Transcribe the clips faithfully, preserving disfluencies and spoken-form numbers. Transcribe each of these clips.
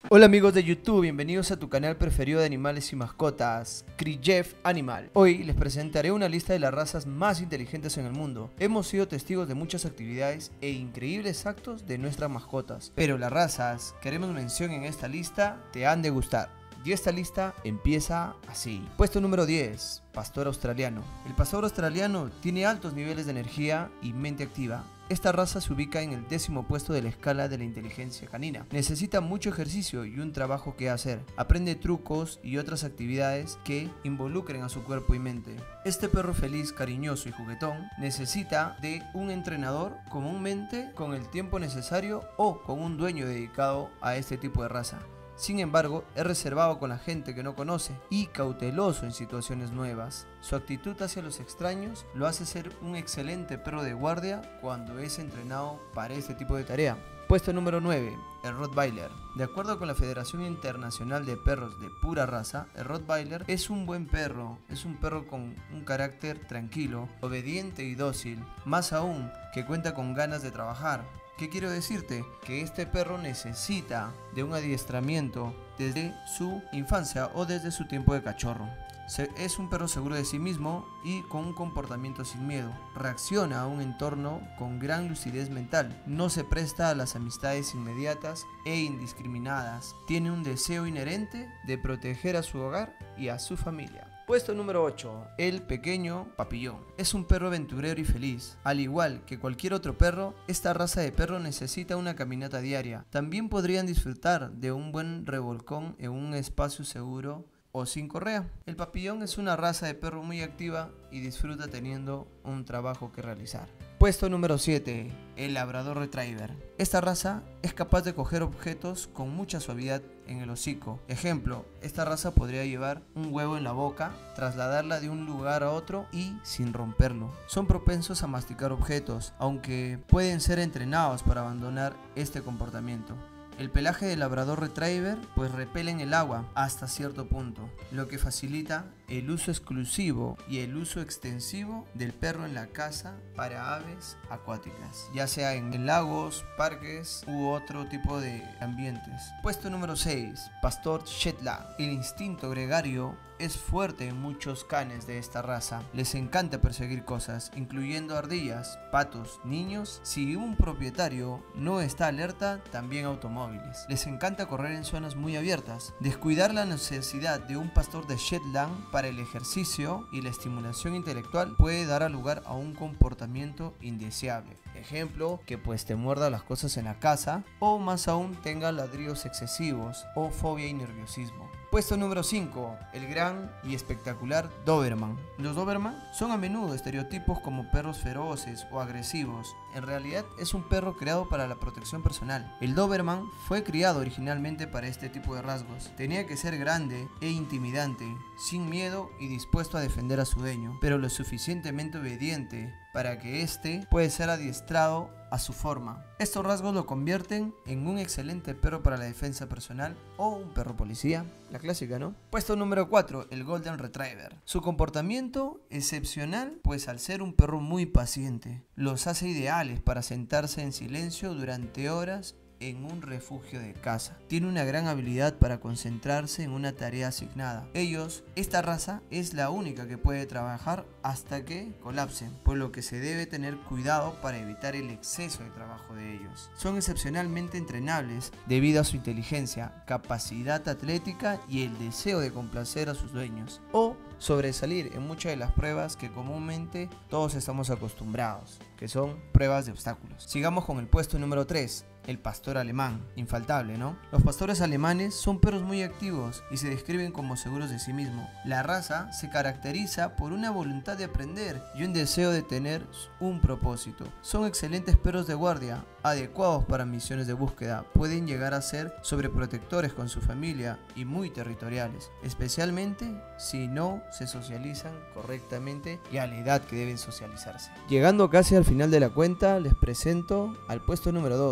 Hola amigos de YouTube, bienvenidos a tu canal preferido de animales y mascotas, Krijeff Animal. Hoy les presentaré una lista de las razas más inteligentes en el mundo. Hemos sido testigos de muchas actividades e increíbles actos de nuestras mascotas, pero las razas que haremos mención en esta lista te han de gustar. Y esta lista empieza así. Puesto número diez. Pastor australiano. El pastor australiano tiene altos niveles de energía y mente activa. Esta raza se ubica en el décimo puesto de la escala de la inteligencia canina. Necesita mucho ejercicio y un trabajo que hacer. Aprende trucos y otras actividades que involucren a su cuerpo y mente. Este perro feliz, cariñoso y juguetón necesita de un entrenador, comúnmente con el tiempo necesario o con un dueño dedicado a este tipo de raza. Sin embargo, es reservado con la gente que no conoce y cauteloso en situaciones nuevas. Su actitud hacia los extraños lo hace ser un excelente perro de guardia cuando es entrenado para este tipo de tarea. Puesto número nueve. El Rottweiler. De acuerdo con la Federación Internacional de Perros de Pura Raza, el Rottweiler es un buen perro, es un perro con un carácter tranquilo, obediente y dócil, más aún que cuenta con ganas de trabajar. ¿Qué quiero decirte? Que este perro necesita de un adiestramiento desde su infancia o desde su tiempo de cachorro. Es un perro seguro de sí mismo y con un comportamiento sin miedo. Reacciona a un entorno con gran lucidez mental. No se presta a las amistades inmediatas e indiscriminadas. Tiene un deseo inherente de proteger a su hogar y a su familia. Puesto número ocho. El pequeño papillón. Es un perro aventurero y feliz. Al igual que cualquier otro perro, esta raza de perro necesita una caminata diaria. También podrían disfrutar de un buen revolcón en un espacio seguro o sin correa. El papillón es una raza de perro muy activa y disfruta teniendo un trabajo que realizar. Puesto número siete. El Labrador Retriever. Esta raza es capaz de coger objetos con mucha suavidad en el hocico. Ejemplo, esta raza podría llevar un huevo en la boca, trasladarla de un lugar a otro y sin romperlo. Son propensos a masticar objetos, aunque pueden ser entrenados para abandonar este comportamiento. El pelaje del Labrador Retriever pues repelen el agua hasta cierto punto, lo que facilita el uso exclusivo y el uso extensivo del perro en la casa para aves acuáticas, ya sea en lagos, parques u otro tipo de ambientes. Puesto número seis. Pastor Shetland. El instinto gregario es fuerte en muchos canes de esta raza. Les encanta perseguir cosas, incluyendo ardillas, patos, niños. Si un propietario no está alerta, también automóviles. Les encanta correr en zonas muy abiertas. Descuidar la necesidad de un pastor de Shetland para el ejercicio y la estimulación intelectual puede dar a lugar a un comportamiento indeseable. Ejemplo, que pues te muerda las cosas en la casa o más aún tenga ladridos excesivos o fobia y nerviosismo. Puesto número cinco. El gran y espectacular Doberman. Los Doberman son a menudo estereotipos como perros feroces o agresivos. En realidad es un perro creado para la protección personal. El Doberman fue criado originalmente para este tipo de rasgos. Tenía que ser grande e intimidante, sin miedo y dispuesto a defender a su dueño, pero lo suficientemente obediente para que éste pueda ser adiestrado a su forma. Estos rasgos lo convierten en un excelente perro para la defensa personal o un perro policía. La clásica, ¿no? Puesto número cuatro. El Golden Retriever. Su comportamiento excepcional, pues al ser un perro muy paciente, los hace ideales para sentarse en silencio durante horas en un refugio de caza. Tiene una gran habilidad para concentrarse en una tarea asignada. Ellos, esta raza es la única que puede trabajar hasta que colapsen, por lo que se debe tener cuidado para evitar el exceso de trabajo de ellos. Son excepcionalmente entrenables debido a su inteligencia, capacidad atlética y el deseo de complacer a sus dueños o sobresalir en muchas de las pruebas que comúnmente todos estamos acostumbrados, que son pruebas de obstáculos. Sigamos con el puesto número tres. El pastor alemán, infaltable, ¿no? Los pastores alemanes son perros muy activos y se describen como seguros de sí mismos. La raza se caracteriza por una voluntad de aprender y un deseo de tener un propósito. Son excelentes perros de guardia, adecuados para misiones de búsqueda. Pueden llegar a ser sobreprotectores con su familia y muy territoriales, especialmente si no se socializan correctamente y a la edad que deben socializarse. Llegando casi al final de la cuenta, les presento al puesto número dos.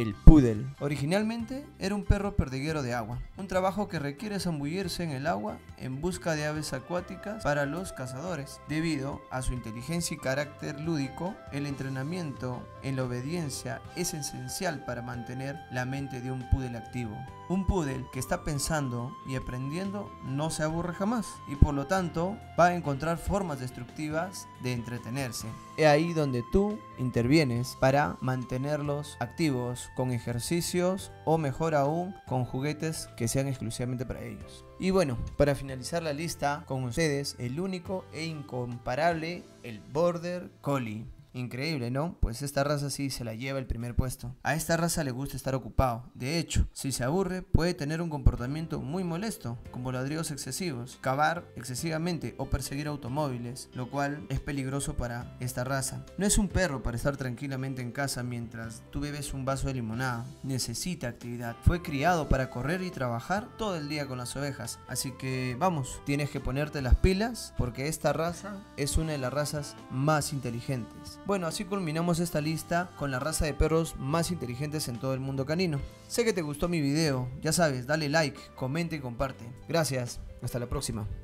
el poodle. Originalmente era un perro perdiguero de agua, un trabajo que requiere zambullirse en el agua en busca de aves acuáticas para los cazadores. Debido a su inteligencia y carácter lúdico, el entrenamiento en la obediencia es esencial para mantener la mente de un poodle activo. Un poodle que está pensando y aprendiendo no se aburre jamás y por lo tanto va a encontrar formas destructivas de entretenerse. Es ahí donde tú intervienes para mantenerlos activos con ejercicios o mejor aún con juguetes que sean exclusivamente para ellos. Y bueno, para finalizar la lista con ustedes, el único e incomparable, el Border Collie. Increíble, ¿no? Pues esta raza sí se la lleva el primer puesto. A esta raza le gusta estar ocupado. De hecho, si se aburre, puede tener un comportamiento muy molesto, como ladridos excesivos, cavar excesivamente o perseguir automóviles, lo cual es peligroso para esta raza. No es un perro para estar tranquilamente en casa mientras tú bebes un vaso de limonada. Necesita actividad. Fue criado para correr y trabajar todo el día con las ovejas. Así que vamos, tienes que ponerte las pilas porque esta raza es una de las razas más inteligentes. Bueno, así culminamos esta lista con la raza de perros más inteligentes en todo el mundo canino. Sé que te gustó mi video, ya sabes, dale like, comenta y comparte. Gracias, hasta la próxima.